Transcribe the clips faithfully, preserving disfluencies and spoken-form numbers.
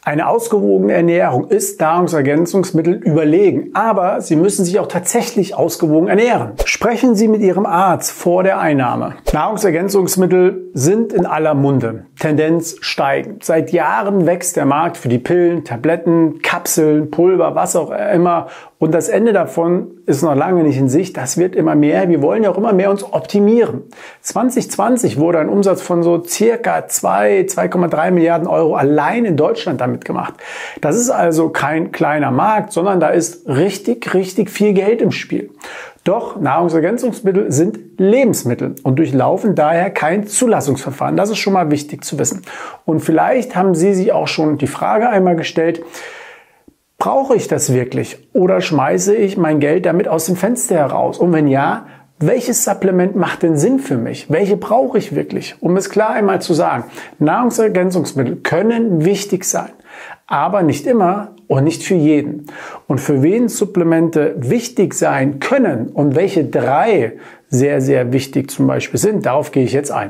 Eine ausgewogene Ernährung ist Nahrungsergänzungsmitteln überlegen, aber Sie müssen sich auch tatsächlich ausgewogen ernähren. Sprechen Sie mit Ihrem Arzt vor der Einnahme. Nahrungsergänzungsmittel sind in aller Munde, Tendenz steigend. Seit Jahren wächst der Markt für die Pillen, Tabletten, Kapseln, Pulver, was auch immer. Und das Ende davon ist noch lange nicht in Sicht. Das wird immer mehr. Wir wollen ja auch immer mehr uns optimieren. zwanzig zwanzig wurde ein Umsatz von so circa zwei, zwei Komma drei Milliarden Euro allein in Deutschland damit gemacht. Das ist also kein kleiner Markt, sondern da ist richtig, richtig viel Geld im Spiel. Doch Nahrungsergänzungsmittel sind Lebensmittel und durchlaufen daher kein Zulassungsverfahren. Das ist schon mal wichtig zu wissen. Und vielleicht haben Sie sich auch schon die Frage einmal gestellt: Brauche ich das wirklich oder schmeiße ich mein Geld damit aus dem Fenster heraus? Und wenn ja, welches Supplement macht denn Sinn für mich? Welche brauche ich wirklich? Um es klar einmal zu sagen, Nahrungsergänzungsmittel können wichtig sein, aber nicht immer und nicht für jeden. Und für wen Supplemente wichtig sein können und welche drei sehr, sehr wichtig zum Beispiel sind, darauf gehe ich jetzt ein.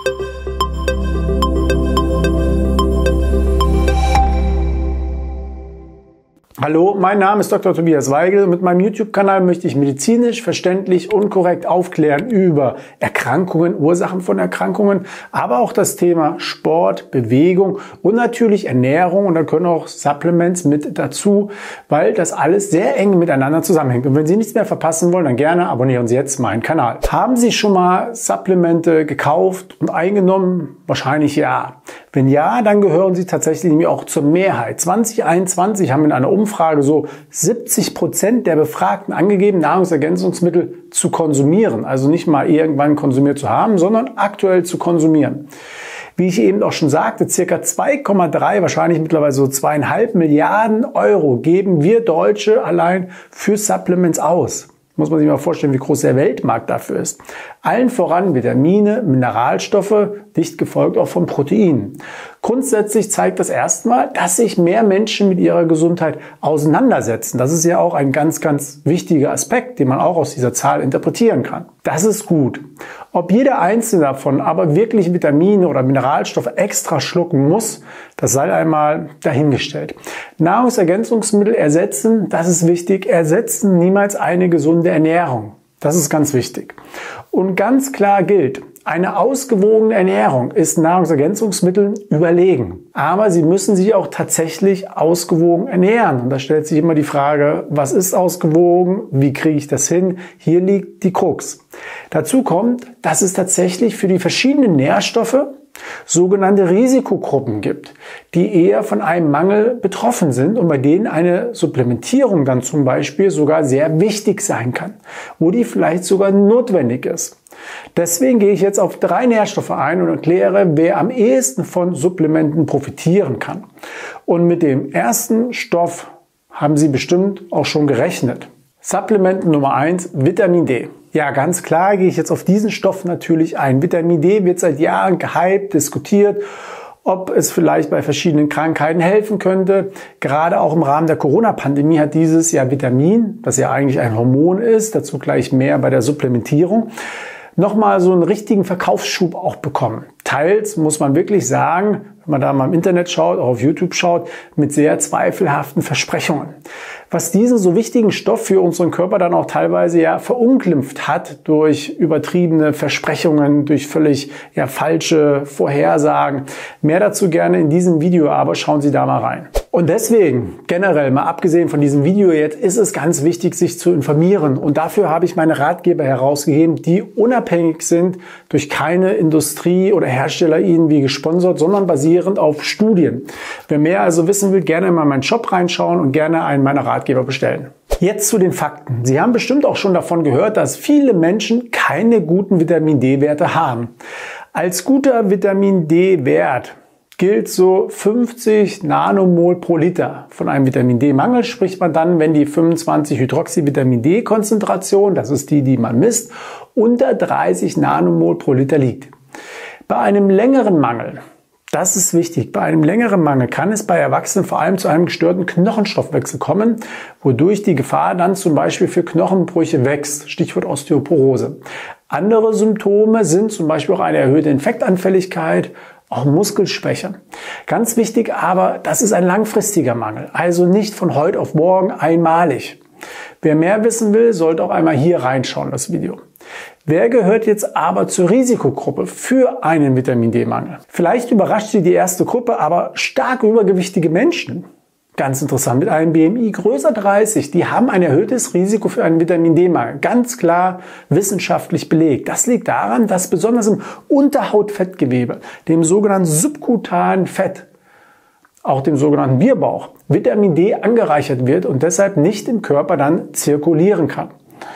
Hallo, mein Name ist Doktor Tobias Weigel. Mit meinem YouTube-Kanal möchte ich medizinisch, verständlich und korrekt aufklären über Erkrankungen, Ursachen von Erkrankungen, aber auch das Thema Sport, Bewegung und natürlich Ernährung. Und da können auch Supplements mit dazu, weil das alles sehr eng miteinander zusammenhängt. Und wenn Sie nichts mehr verpassen wollen, dann gerne abonnieren Sie jetzt meinen Kanal. Haben Sie schon mal Supplemente gekauft und eingenommen? Wahrscheinlich ja. Wenn ja, dann gehören Sie tatsächlich nämlich auch zur Mehrheit. zwanzig einundzwanzig haben in einer Umfrage so siebzig Prozent der Befragten angegeben, Nahrungsergänzungsmittel zu konsumieren. Also nicht mal irgendwann konsumiert zu haben, sondern aktuell zu konsumieren. Wie ich eben auch schon sagte, circa zwei Komma drei, wahrscheinlich mittlerweile so zweieinhalb Milliarden Euro geben wir Deutsche allein für Supplements aus. Muss man sich mal vorstellen, wie groß der Weltmarkt dafür ist. Allen voran Vitamine, Mineralstoffe, dicht gefolgt auch von Proteinen. Grundsätzlich zeigt das erstmal, dass sich mehr Menschen mit ihrer Gesundheit auseinandersetzen. Das ist ja auch ein ganz, ganz wichtiger Aspekt, den man auch aus dieser Zahl interpretieren kann. Das ist gut. Ob jeder einzelne davon aber wirklich Vitamine oder Mineralstoffe extra schlucken muss, das sei einmal dahingestellt. Nahrungsergänzungsmittel ersetzen, das ist wichtig, ersetzen niemals eine gesunde Ernährung. Das ist ganz wichtig. Und ganz klar gilt, eine ausgewogene Ernährung ist Nahrungsergänzungsmitteln überlegen. Aber sie müssen sich auch tatsächlich ausgewogen ernähren. Und da stellt sich immer die Frage, was ist ausgewogen? Wie kriege ich das hin? Hier liegt die Krux. Dazu kommt, dass es tatsächlich für die verschiedenen Nährstoffe sogenannte Risikogruppen gibt, die eher von einem Mangel betroffen sind und bei denen eine Supplementierung dann zum Beispiel sogar sehr wichtig sein kann, wo die vielleicht sogar notwendig ist. Deswegen gehe ich jetzt auf drei Nährstoffe ein und erkläre, wer am ehesten von Supplementen profitieren kann. Und mit dem ersten Stoff haben Sie bestimmt auch schon gerechnet. Supplement Nummer eins, Vitamin D. Ja, ganz klar gehe ich jetzt auf diesen Stoff natürlich ein. Vitamin D wird seit Jahren gehypt, diskutiert, ob es vielleicht bei verschiedenen Krankheiten helfen könnte. Gerade auch im Rahmen der Corona-Pandemie hat dieses ja Vitamin, das ja eigentlich ein Hormon ist, dazu gleich mehr bei der Supplementierung, nochmal so einen richtigen Verkaufsschub auch bekommen. Teils muss man wirklich sagen, wenn man da mal im Internet schaut, auch auf YouTube schaut, mit sehr zweifelhaften Versprechungen. Was diesen so wichtigen Stoff für unseren Körper dann auch teilweise ja verunglimpft hat durch übertriebene Versprechungen, durch völlig ja falsche Vorhersagen. Mehr dazu gerne in diesem Video, aber schauen Sie da mal rein. Und deswegen, generell, mal abgesehen von diesem Video jetzt, ist es ganz wichtig, sich zu informieren. Und dafür habe ich meine Ratgeber herausgegeben, die unabhängig sind, durch keine Industrie oder Hersteller irgendwie gesponsert, sondern basierend auf Studien. Wer mehr also wissen will, gerne mal in meinen Shop reinschauen und gerne einen meiner Ratgeber bestellen. Jetzt zu den Fakten. Sie haben bestimmt auch schon davon gehört, dass viele Menschen keine guten Vitamin D-Werte haben. Als guter Vitamin D-Wert gilt so fünfzig Nanomol pro Liter. Von einem Vitamin D-Mangel spricht man dann, wenn die fünfundzwanzig Hydroxyvitamin D-Konzentration, das ist die, die man misst, unter dreißig Nanomol pro Liter liegt. Bei einem längeren Mangel, das ist wichtig, bei einem längeren Mangel kann es bei Erwachsenen vor allem zu einem gestörten Knochenstoffwechsel kommen, wodurch die Gefahr dann zum Beispiel für Knochenbrüche wächst, Stichwort Osteoporose. Andere Symptome sind zum Beispiel auch eine erhöhte Infektanfälligkeit, auch Muskelschwäche. Ganz wichtig aber, das ist ein langfristiger Mangel, also nicht von heute auf morgen einmalig. Wer mehr wissen will, sollte auch einmal hier reinschauen, das Video. Wer gehört jetzt aber zur Risikogruppe für einen Vitamin-D-Mangel? Vielleicht überrascht Sie die erste Gruppe, aber stark übergewichtige Menschen, ganz interessant, mit einem B M I größer dreißig, die haben ein erhöhtes Risiko für einen Vitamin-D-Mangel. Ganz klar wissenschaftlich belegt. Das liegt daran, dass besonders im Unterhautfettgewebe, dem sogenannten subkutanen Fett, auch dem sogenannten Bierbauch, Vitamin D angereichert wird und deshalb nicht im Körper dann zirkulieren kann.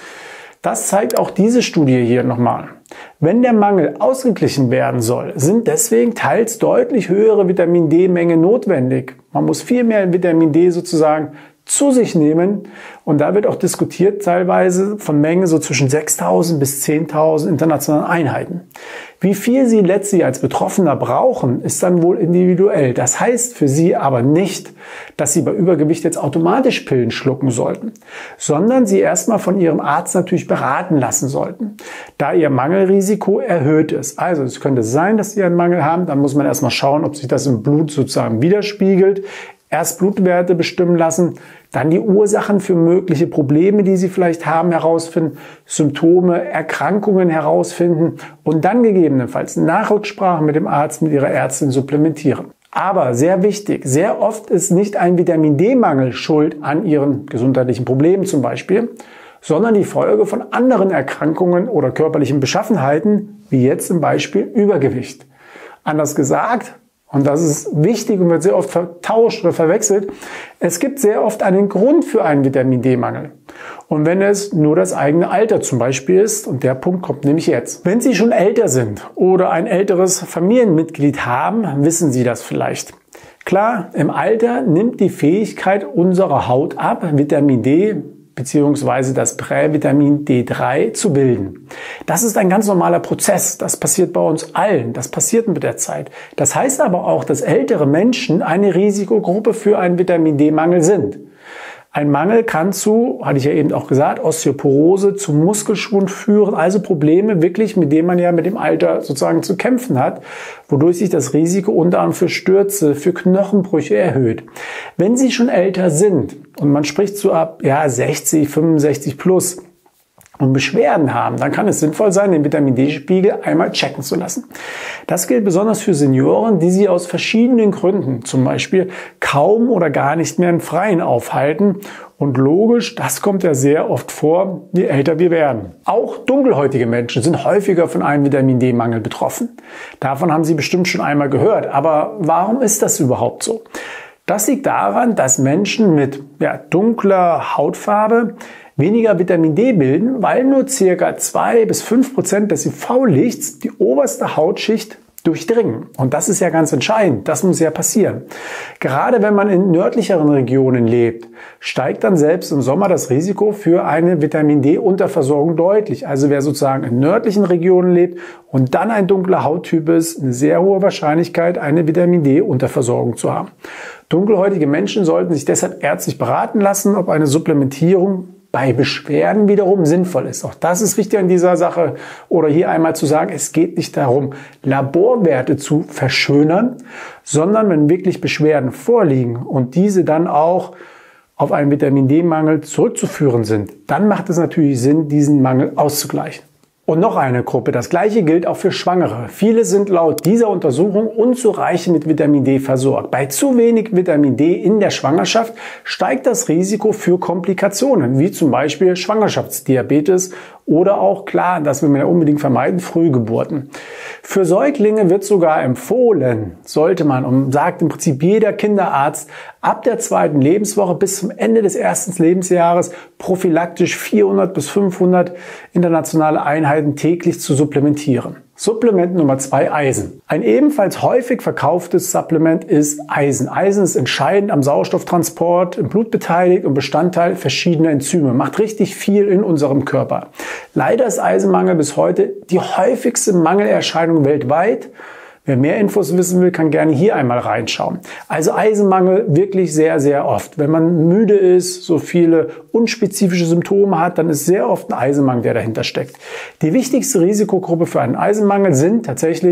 Das zeigt auch diese Studie hier nochmal. Wenn der Mangel ausgeglichen werden soll, sind deswegen teils deutlich höhere Vitamin-D-Menge notwendig. Man muss viel mehr Vitamin D sozusagen zu sich nehmen und da wird auch diskutiert teilweise von Mengen so zwischen sechstausend bis zehntausend internationalen Einheiten. Wie viel Sie letztlich als Betroffener brauchen, ist dann wohl individuell. Das heißt für Sie aber nicht, dass Sie bei Übergewicht jetzt automatisch Pillen schlucken sollten, sondern Sie erstmal von Ihrem Arzt natürlich beraten lassen sollten, da Ihr Mangelrisiko erhöht ist. Also es könnte sein, dass Sie einen Mangel haben, dann muss man erstmal schauen, ob sich das im Blut sozusagen widerspiegelt. Erst Blutwerte bestimmen lassen, dann die Ursachen für mögliche Probleme, die Sie vielleicht haben, herausfinden, Symptome, Erkrankungen herausfinden und dann gegebenenfalls nach Rücksprache mit dem Arzt, mit Ihrer Ärztin supplementieren. Aber sehr wichtig, sehr oft ist nicht ein Vitamin-D-Mangel schuld an Ihren gesundheitlichen Problemen zum Beispiel, sondern die Folge von anderen Erkrankungen oder körperlichen Beschaffenheiten, wie jetzt zum Beispiel Übergewicht. Anders gesagt, und das ist wichtig und wird sehr oft vertauscht oder verwechselt, es gibt sehr oft einen Grund für einen Vitamin-D-Mangel. Und wenn es nur das eigene Alter zum Beispiel ist, und der Punkt kommt nämlich jetzt. Wenn Sie schon älter sind oder ein älteres Familienmitglied haben, wissen Sie das vielleicht. Klar, im Alter nimmt die Fähigkeit unserer Haut ab, Vitamin D beziehungsweise das Prävitamin D drei zu bilden. Das ist ein ganz normaler Prozess. Das passiert bei uns allen. Das passiert mit der Zeit. Das heißt aber auch, dass ältere Menschen eine Risikogruppe für einen Vitamin-D-Mangel sind. Ein Mangel kann zu, hatte ich ja eben auch gesagt, Osteoporose, zu Muskelschwund führen, also Probleme wirklich, mit denen man ja mit dem Alter sozusagen zu kämpfen hat, wodurch sich das Risiko unter anderem für Stürze, für Knochenbrüche erhöht. Wenn Sie schon älter sind und man spricht so ab ja, sechzig, fünfundsechzig plus, und Beschwerden haben, dann kann es sinnvoll sein, den Vitamin-D-Spiegel einmal checken zu lassen. Das gilt besonders für Senioren, die sich aus verschiedenen Gründen, zum Beispiel kaum oder gar nicht mehr im Freien aufhalten. Und logisch, das kommt ja sehr oft vor, je älter wir werden. Auch dunkelhäutige Menschen sind häufiger von einem Vitamin-D-Mangel betroffen. Davon haben Sie bestimmt schon einmal gehört. Aber warum ist das überhaupt so? Das liegt daran, dass Menschen mit ja, dunkler Hautfarbe weniger Vitamin D bilden, weil nur ca. zwei bis fünf Prozent des U V-Lichts die oberste Hautschicht durchdringen. Und das ist ja ganz entscheidend. Das muss ja passieren. Gerade wenn man in nördlicheren Regionen lebt, steigt dann selbst im Sommer das Risiko für eine Vitamin D-Unterversorgung deutlich. Also wer sozusagen in nördlichen Regionen lebt und dann ein dunkler Hauttyp ist, eine sehr hohe Wahrscheinlichkeit, eine Vitamin D-Unterversorgung zu haben. Dunkelhäutige Menschen sollten sich deshalb ärztlich beraten lassen, ob eine Supplementierung bei Beschwerden wiederum sinnvoll ist. Auch das ist wichtig an dieser Sache. Oder hier einmal zu sagen, es geht nicht darum, Laborwerte zu verschönern, sondern wenn wirklich Beschwerden vorliegen und diese dann auch auf einen Vitamin-D-Mangel zurückzuführen sind, dann macht es natürlich Sinn, diesen Mangel auszugleichen. Und noch eine Gruppe, das gleiche gilt auch für Schwangere. Viele sind laut dieser Untersuchung unzureichend mit Vitamin D versorgt. Bei zu wenig Vitamin D in der Schwangerschaft steigt das Risiko für Komplikationen, wie zum Beispiel Schwangerschaftsdiabetes oder auch, klar, das will man ja unbedingt vermeiden, Frühgeburten. Für Säuglinge wird sogar empfohlen, sollte man, und sagt im Prinzip jeder Kinderarzt, ab der zweiten Lebenswoche bis zum Ende des ersten Lebensjahres prophylaktisch vierhundert bis fünfhundert internationale Einheiten täglich zu supplementieren. Supplement Nummer zwei, Eisen. Ein ebenfalls häufig verkauftes Supplement ist Eisen. Eisen ist entscheidend am Sauerstofftransport im Blut beteiligt und Bestandteil verschiedener Enzyme. Macht richtig viel in unserem Körper. Leider ist Eisenmangel bis heute die häufigste Mangelerscheinung weltweit. Wer mehr Infos wissen will, kann gerne hier einmal reinschauen. Also Eisenmangel wirklich sehr, sehr oft. Wenn man müde ist, so viele unspezifische Symptome hat, dann ist sehr oft ein Eisenmangel, der dahinter steckt. Die wichtigste Risikogruppe für einen Eisenmangel sind tatsächlich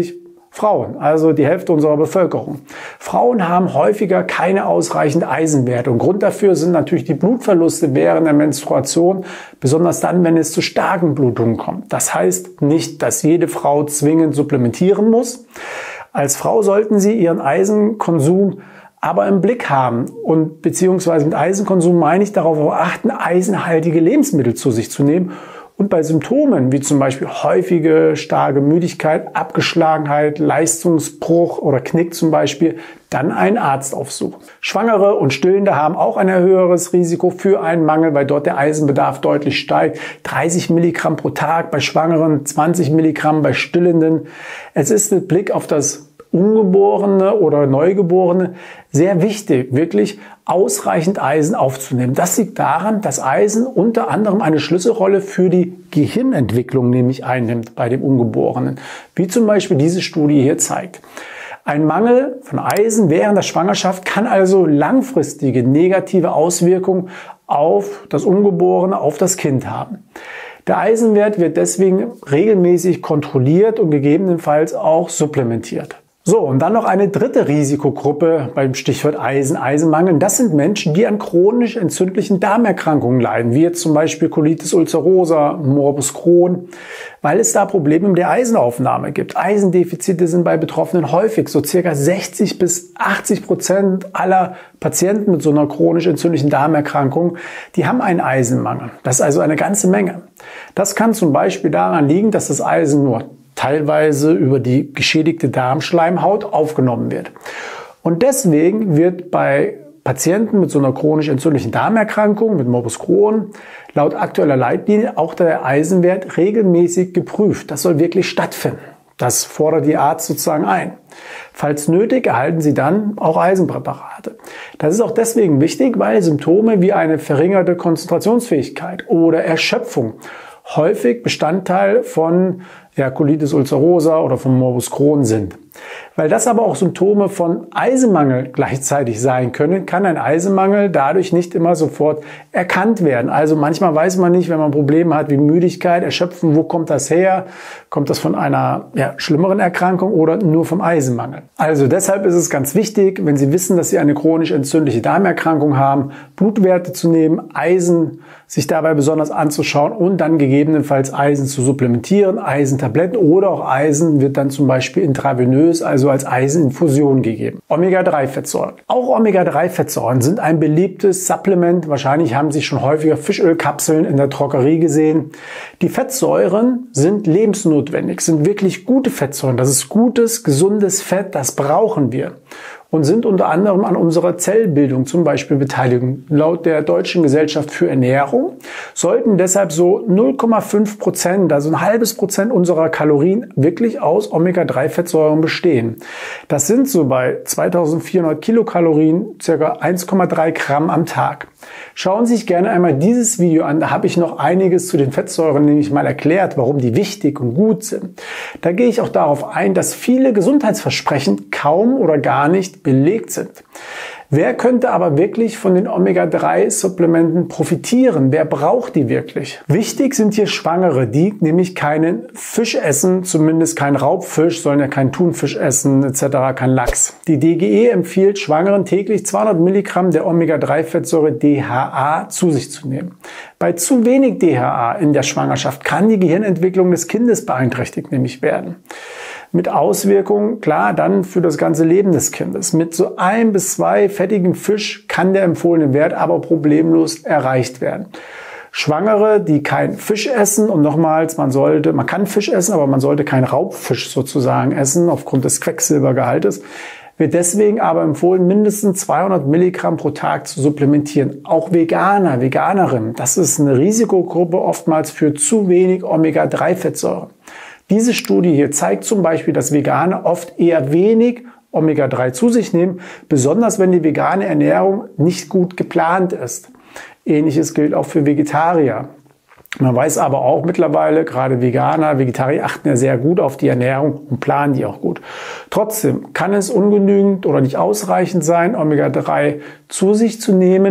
Frauen, also die Hälfte unserer Bevölkerung. Frauen haben häufiger keine ausreichend Eisenwerte und Grund dafür sind natürlich die Blutverluste während der Menstruation, besonders dann, wenn es zu starken Blutungen kommt. Das heißt nicht, dass jede Frau zwingend supplementieren muss. Als Frau sollten Sie Ihren Eisenkonsum aber im Blick haben und beziehungsweise mit Eisenkonsum meine ich darauf achten, eisenhaltige Lebensmittel zu sich zu nehmen und bei Symptomen wie zum Beispiel häufige starke Müdigkeit, Abgeschlagenheit, Leistungsbruch oder Knick zum Beispiel, dann einen Arzt aufsuchen. Schwangere und Stillende haben auch ein höheres Risiko für einen Mangel, weil dort der Eisenbedarf deutlich steigt. dreißig Milligramm pro Tag bei Schwangeren, zwanzig Milligramm bei Stillenden. Es ist mit Blick auf das Ungeborene oder Neugeborene sehr wichtig, wirklich ausreichend Eisen aufzunehmen. Das liegt daran, dass Eisen unter anderem eine Schlüsselrolle für die Gehirnentwicklung nämlich einnimmt bei dem Ungeborenen, wie zum Beispiel diese Studie hier zeigt. Ein Mangel von Eisen während der Schwangerschaft kann also langfristige negative Auswirkungen auf das Ungeborene, auf das Kind haben. Der Eisenwert wird deswegen regelmäßig kontrolliert und gegebenenfalls auch supplementiert. So, und dann noch eine dritte Risikogruppe beim Stichwort Eisen, Eisenmangel. Das sind Menschen, die an chronisch entzündlichen Darmerkrankungen leiden, wie jetzt zum Beispiel Colitis ulcerosa, Morbus Crohn, weil es da Probleme mit der Eisenaufnahme gibt. Eisendefizite sind bei Betroffenen häufig. So circa sechzig bis achtzig Prozent aller Patienten mit so einer chronisch entzündlichen Darmerkrankung, die haben einen Eisenmangel. Das ist also eine ganze Menge. Das kann zum Beispiel daran liegen, dass das Eisen nur teilweise über die geschädigte Darmschleimhaut aufgenommen wird. Und deswegen wird bei Patienten mit so einer chronisch entzündlichen Darmerkrankung, mit Morbus Crohn, laut aktueller Leitlinie auch der Eisenwert regelmäßig geprüft. Das soll wirklich stattfinden. Das fordert die Arzt sozusagen ein. Falls nötig, erhalten Sie dann auch Eisenpräparate. Das ist auch deswegen wichtig, weil Symptome wie eine verringerte Konzentrationsfähigkeit oder Erschöpfung häufig Bestandteil von ja, Colitis ulcerosa oder von Morbus Crohn sind. Weil das aber auch Symptome von Eisenmangel gleichzeitig sein können, kann ein Eisenmangel dadurch nicht immer sofort erkannt werden. Also manchmal weiß man nicht, wenn man Probleme hat wie Müdigkeit, Erschöpfen, wo kommt das her? Kommt das von einer ja, schlimmeren Erkrankung oder nur vom Eisenmangel? Also deshalb ist es ganz wichtig, wenn Sie wissen, dass Sie eine chronisch entzündliche Darmerkrankung haben, Blutwerte zu nehmen, Eisen sich dabei besonders anzuschauen und dann gegebenenfalls Eisen zu supplementieren, Eisentabletten oder auch Eisen wird dann zum Beispiel intravenös, also als Eiseninfusion gegeben. Omega drei Fettsäuren. Auch Omega drei Fettsäuren sind ein beliebtes Supplement. Wahrscheinlich haben Sie schon häufiger Fischölkapseln in der Drogerie gesehen. Die Fettsäuren sind lebensnotwendig, sind wirklich gute Fettsäuren. Das ist gutes, gesundes Fett, das brauchen wir. Und sind unter anderem an unserer Zellbildung zum Beispiel beteiligt. Laut der Deutschen Gesellschaft für Ernährung sollten deshalb so null Komma fünf Prozent, also ein halbes Prozent unserer Kalorien wirklich aus Omega drei Fettsäuren bestehen. Das sind so bei zweitausendvierhundert Kilokalorien ca. eins Komma drei Gramm am Tag. Schauen Sie sich gerne einmal dieses Video an, da habe ich noch einiges zu den Fettsäuren nämlich mal erklärt, warum die wichtig und gut sind. Da gehe ich auch darauf ein, dass viele Gesundheitsversprechen kaum oder gar nicht belegt sind. Wer könnte aber wirklich von den Omega drei Supplementen profitieren? Wer braucht die wirklich? Wichtig sind hier Schwangere, die nämlich keinen Fisch essen, zumindest keinen Raubfisch, sollen ja keinen Thunfisch essen et cetera, kein Lachs. Die D G E empfiehlt Schwangeren täglich zweihundert Milligramm der Omega drei Fettsäure D H A zu sich zu nehmen. Bei zu wenig D H A in der Schwangerschaft kann die Gehirnentwicklung des Kindes beeinträchtigt nämlich werden. Mit Auswirkungen, klar, dann für das ganze Leben des Kindes. Mit so ein bis zwei fettigen Fisch kann der empfohlene Wert aber problemlos erreicht werden. Schwangere, die kein Fisch essen und nochmals, man sollte, man kann Fisch essen, aber man sollte keinen Raubfisch sozusagen essen aufgrund des Quecksilbergehaltes, wird deswegen aber empfohlen, mindestens zweihundert Milligramm pro Tag zu supplementieren. Auch Veganer, Veganerinnen, das ist eine Risikogruppe oftmals für zu wenig Omega drei Fettsäuren. Diese Studie hier zeigt zum Beispiel, dass Veganer oft eher wenig Omega drei zu sich nehmen, besonders wenn die vegane Ernährung nicht gut geplant ist. Ähnliches gilt auch für Vegetarier. Man weiß aber auch mittlerweile, gerade Veganer, Vegetarier achten ja sehr gut auf die Ernährung und planen die auch gut. Trotzdem kann es ungenügend oder nicht ausreichend sein, Omega drei zu sich zu nehmen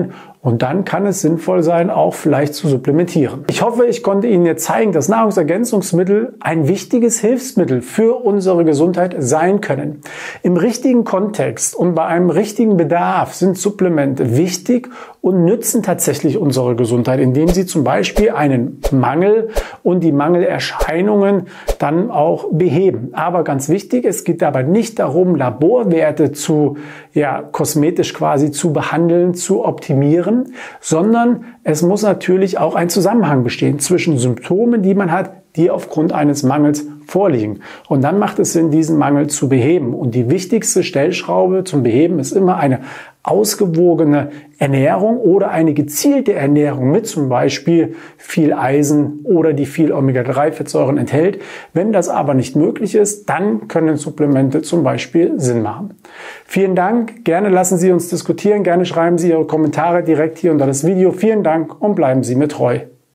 Und dann kann es sinnvoll sein, auch vielleicht zu supplementieren. Ich hoffe, ich konnte Ihnen jetzt zeigen, dass Nahrungsergänzungsmittel ein wichtiges Hilfsmittel für unsere Gesundheit sein können. Im richtigen Kontext und bei einem richtigen Bedarf sind Supplemente wichtig und nützen tatsächlich unsere Gesundheit, indem sie zum Beispiel einen Mangel und die Mangelerscheinungen dann auch beheben. Aber ganz wichtig, es geht dabei nicht darum, Laborwerte zu, ja, kosmetisch quasi zu behandeln, zu optimieren, sondern es muss natürlich auch ein Zusammenhang bestehen zwischen Symptomen, die man hat, die aufgrund eines Mangels vorliegen. Und dann macht es Sinn, diesen Mangel zu beheben. Und die wichtigste Stellschraube zum Beheben ist immer eine ausgewogene Ernährung oder eine gezielte Ernährung mit zum Beispiel viel Eisen oder die viel Omega drei Fettsäuren enthält. Wenn das aber nicht möglich ist, dann können Supplemente zum Beispiel Sinn machen. Vielen Dank. Gerne lassen Sie uns diskutieren. Gerne schreiben Sie Ihre Kommentare direkt hier unter das Video. Vielen Dank und bleiben Sie mir treu.